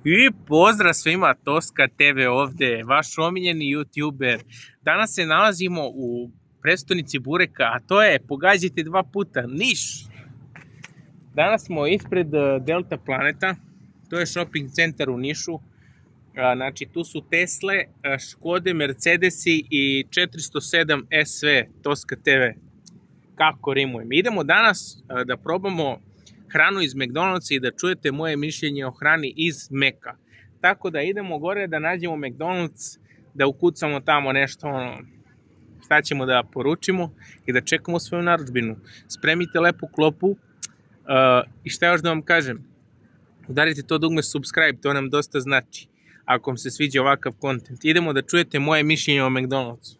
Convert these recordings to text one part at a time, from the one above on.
I pozdrav svima, Toska TV ovde, vaš omiljeni youtuber. Danas se nalazimo u prestonici bureka, a to je, pogađajte dva puta, Niš. Danas smo ispred Delta Planeta, to je shopping centar u Nišu. Znači, tu su Tesle, Škode, Mercedesi i 407 SV, Toska TV. Kako rimujem. Idemo danas da probamo hranu iz McDonald'sa i da čujete moje mišljenje o hrani iz Meka. Tako da idemo gore da nađemo McDonald's, da ukucamo tamo nešto, šta ćemo da poručimo i da čekamo svoju narudžbinu. Spremite lepu klopu i šta još da vam kažem, udarite to dugme subscribe, to nam dosta znači, ako vam se sviđa ovakav kontent. Idemo da čujete moje mišljenje o McDonald'su.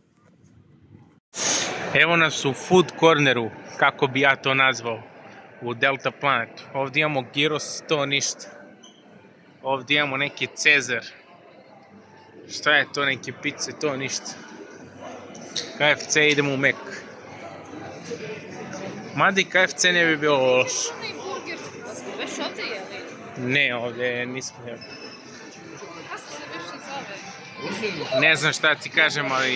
Evo nas u food corneru, kako bi ja to nazvao, u Delta Planetu. Ovdje imamo gyros, to ništa. Ovdje imamo neki Cezar. Šta je to, neke pice, to ništa. KFC, idemo u Mek. Mada i KFC ne bi bilo loš. Već ovdje jeli? Ne, ovdje nismo jeli. Kako se već zove? Ne znam šta ti kažem, ali...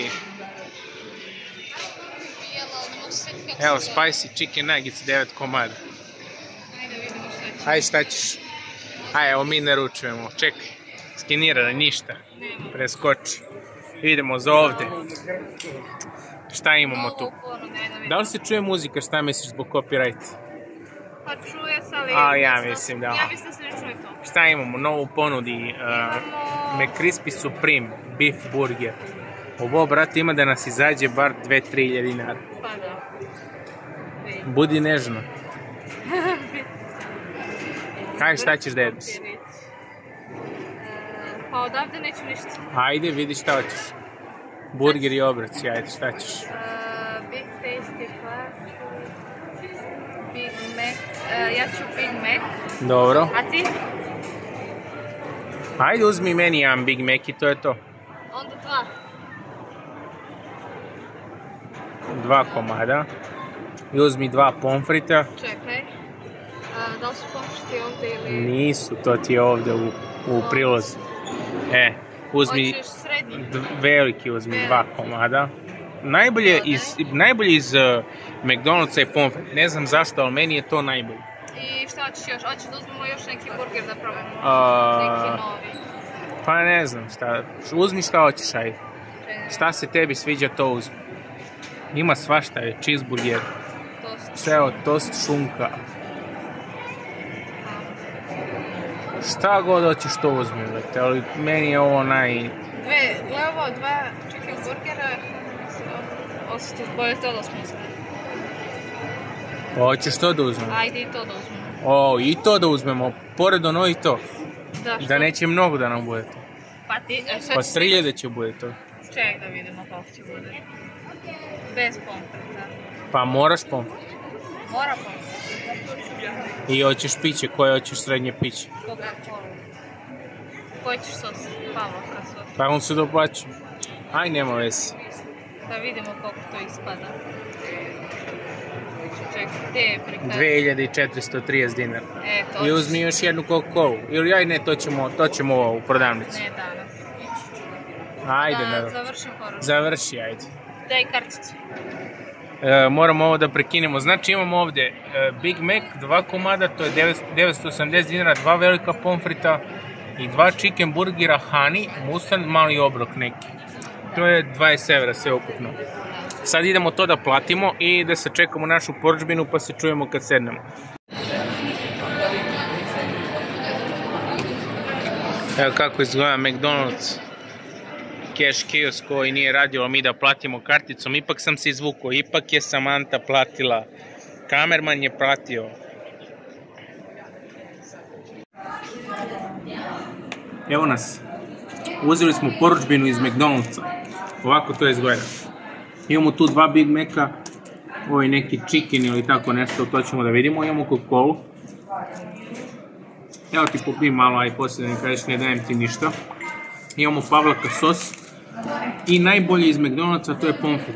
Evo, spicy chicken nuggets, 9 komada. Ajde, vidimo šta će. Hajde, šta ćeš? Hajde, evo mi naručujemo. Čekaj, skenirano, ništa. Preskoči. Idemo za ovde. Šta imamo tu? Da li se čuje muzika, šta misliš zbog copyright? Pa čuje se, ali... A, ja mislim da. Ja mislim da se ne čuje to. Šta imamo? Novu ponudi. McCrispy Supreme Beef Burger. Ovo, brate, ima da nas izađe bar 2-3 dinara. Pa da. Budi nežno. Hajde, šta ćeš da jedeš? Pa odavde neću ništa. Ajde, vidi šta hoćeš. Burger i obraci, ajde, šta ćeš? Big Tasty Flash. Big Mac. Ja ću Big Mac. Dobro. A ti? Ajde, uzmi meni jedan Big Mac i to je to. Onda dva. 2 komada. I uzmi 2 pomfrita. Čekaj. Da li su pomfriti ovdje ili... Nisu, to ti je ovdje u prilozi. Uzmi Hoćeš srednji? veliki, uzmi 2 komada. Najbolje iz McDonald'sa je pomfrit. Ne znam zašto, ali meni je to najbolje. I šta hoćeš još? Hoćeš da uzmemo još neki burger da probamo? Neki novi? Pa ne znam šta. Uzmi šta hoćeš, ajde. Šta se tebi sviđa, to uzmi. Ima svašta, je cheeseburger. Sve evo, tost šunka. Šta god hoćeš to uzmi, brate, ali meni je ovo Dva chicken burgera, bolje to da smo uzmemo. Hoćeš to da uzmemo? Ajde i to da uzmemo. O, i to da uzmemo, pored ono i to. Da, što? Da neće mnogo da nam bude to. Pa ti, šta Pa ćeš? 3000 će bude to. Ček da vidimo koliko će bude. Bez pomfrita. Pa moraš pomfrit. Mora pomfrita. I hoćeš piće, koje hoćeš srednje piće? Coca-Cola. Koji ćeš sos? Pavlovka sos. Pa on se doplaća. Aj, nema veze. Da vidimo koliko to ispada. Čekaj, gdje je prikaz? 2430 dinara. To I uzmi još jednu Coca-Colu. Ili aj ne, to ćemo u prodavnicu. Ne, danas. Ajde, Da naravno. završim poruču. Završi, ajde. Daj karticu. Moramo ovo da prekinemo. Znači imamo ovdje Big Mac, 2 komada, to je 980 dinara, 2 velika pomfrita i 2 chicken burgera, honey, musan, mali obrok neki. To je 20 evra sve ukupno. Sad idemo to da platimo i da se čekamo našu porudžbinu pa se čujemo kad sednemo. Evo kako izgleda McDonald's. Cash kiosk koji nije radio, mi da platimo karticom, ipak sam se izvukao, ipak je Samanta platila, kamerman je platio. Evo nas, uzeli smo porudžbinu iz McDonald'sa, ovako to izgleda. Imamo tu 2 Big Maca, ovaj neki chicken ili tako nešto, to ćemo da vidimo, imamo Coca-Colu. Evo ti popij malo, aj poslije da mi kažeš, ne dajem ti ništa. Imamo Pavlaka sos. I najbolje iz McDonald'sa to je pomfrit.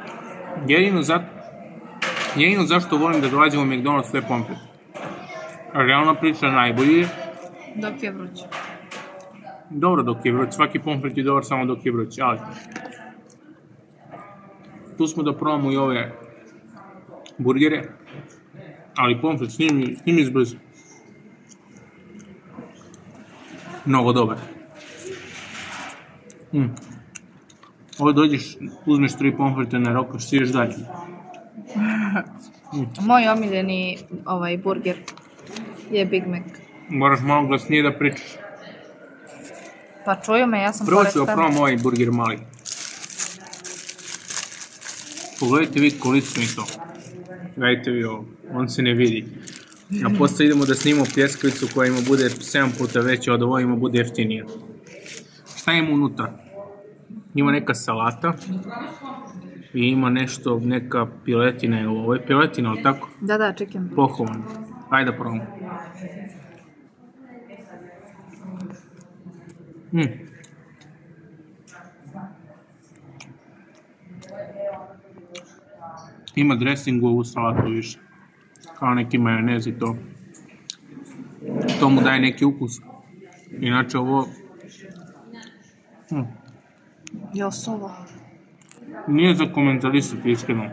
Jedino zašto volim da dolazim u McDonald's to je pomfrit. realna priča najbolji je. Dok je vruć. Dobro dok je vruć, svaki pomfrit je dobar samo dok je vruć, ali tu smo da probamo i ove burgere, ali pomfrit s njim izbrzo. Mnogo dobar. Ovo dođeš, uzmeš 3 pomfrite na rokaš, siješ dalje. Moj omiljeni burger je Big Mac. Moraš malo glasnije da pričaš. Pa čuju me, ja sam Prvo pored ću da tebe. probam ovaj burger mali. Pogledajte vi koliko mi to. Gledajte vi ovo, on se ne vidi. A posle idemo da snimamo pljeskavicu koja ima bude 7 puta veća od ovo, ima bude jeftinija. Šta ima unutra? Ima neka salata i ima nešto, neka piletina, ovo je piletina, ali tako? Da, chicken. Pohovan. Ajde da probamo. Ima dressing u ovu salatu više. Kao neki majonez i to. To mu daje neki ukus. Inače ovo... Josovo. Nije za komentarisati, iskreno.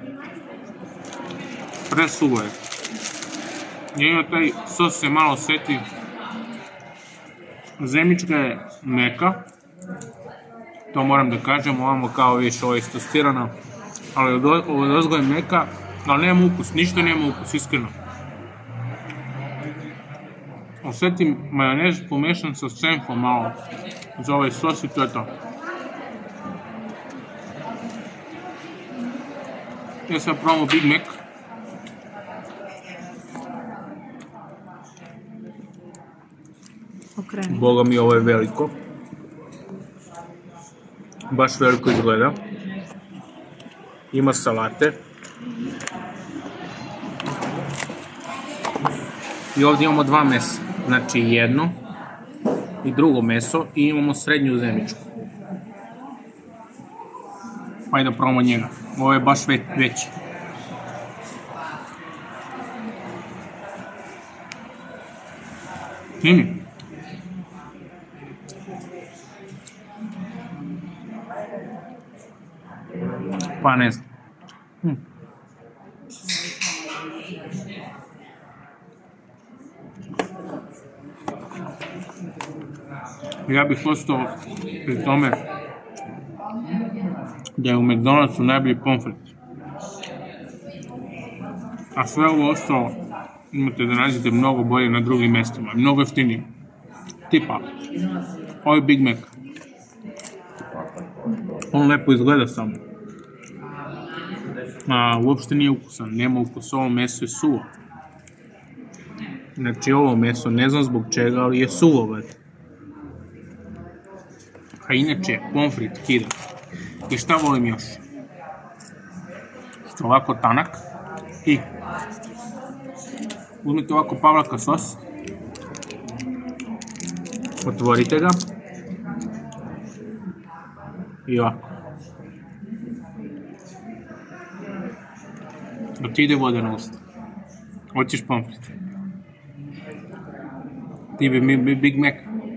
Presuvo je. Ima taj sos se malo osjeti. Zemička je meka. To moram da kažem, ovamo kao više ovo je istostirana. Ali od ozgo je meka, ali nema ukus, ništa nema ukus, iskreno. Osjetim majonez pomešan sa senfom malo za ovaj sos i to je to. Ja sad probamo Big Mac. Okreni. Boga mi, ovo je veliko. Baš veliko izgleda. Ima salate. I ovdje imamo 2 mesa. Znači jedno i drugo meso i imamo srednju zemičku. Ajde da probamo njega. Ovo je baš veći. Nimi. Pa ne znam. Ja bih ostao pri tome da je u McDonald'su najbolji pomfrit. A sve ovo ostalo imate da nađete mnogo bolje na drugim mjestima, mnogo jeftinije. Tipa, ovaj Big Mac. On lepo izgleda samo. Uopšte nije ukusan, nema ukus, ovo meso je suvo. Znači ovo meso, ne znam zbog čega, ali je suvo. A inače, pomfrit kida. I šta volim još? Što ovako tanak i uzmete ovako pavlaka sos, otvorite ga i ovako. Dok ti ide voda na usta. Hoćeš pomfrit. Ti bi Big Mac.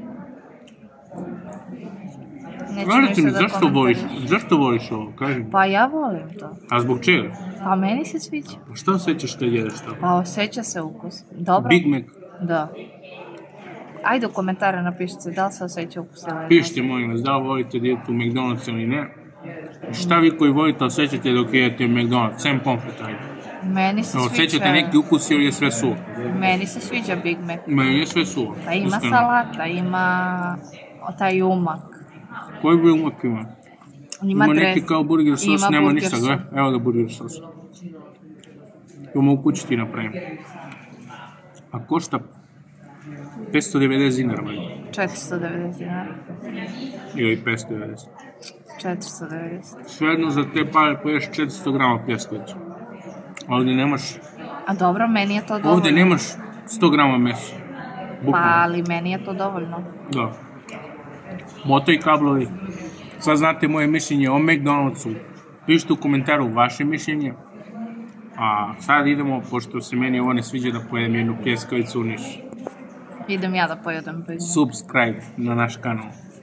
Velite mi, zašto voliš ovo, kaži? Pa ja volim to. A zbog čega? Pa meni se sviđa. Pa šta osjećaš kad jedeš to? Pa osjeća se ukus. Dobro? Big Mac. Da. Ajde u komentare napišite da li se osjeća ukus ili ne. Pišite, molim vas, da li volite da idete u McDonald's ili ne. Šta vi koji volite osjećate dok idete u McDonald's, sem pomfrit, ajde. Meni se sviđa... Osjećate neki ukus ili je sve suvo? Meni se sviđa Big Mac. Meni je sve suvo. Pa ima salata, ima taj umak. Koji bi umak ima? Ima neki kao burger sos, ima nema burger ništa, sos. gle, evo ga burger sos. Ovo mogu kući ti napravim. A košta 590 dinara, valjda. 490 dinara. Ili 590. 490. Svejedno za te pare poješ 400 grama pljeskavića. Ovdje nemaš... A dobro, meni je to dovoljno. Ovdje nemaš 100 grama mesa. Pa, ali meni je to dovoljno. Da. Moto i kablovi. Sad znate moje mišljenje o McDonald'su. Pišite u komentaru vaše mišljenje. A sad idemo, pošto se meni ovo ne sviđa, da pojedem jednu pljeskavicu u Niš. Idem ja da pojedem. Subscribe na naš kanal.